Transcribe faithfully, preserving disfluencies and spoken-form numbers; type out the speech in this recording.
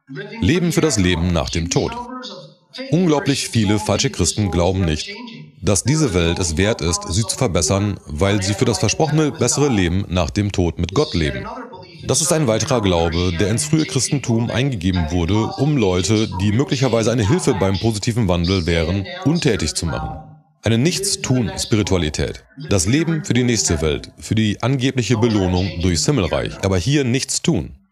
Leben für das Leben nach dem Tod. Unglaublich viele falsche Christen glauben nicht, dass diese Welt es wert ist, sie zu verbessern, weil sie für das versprochene bessere Leben nach dem Tod mit Gott leben. Das ist ein weiterer Glaube, der ins frühe Christentum eingegeben wurde, um Leute, die möglicherweise eine Hilfe beim positiven Wandel wären, untätig zu machen. Eine Nichtstun-Spiritualität. Das Leben für die nächste Welt, für die angebliche Belohnung durchs Himmelreich, aber hier nichts tun.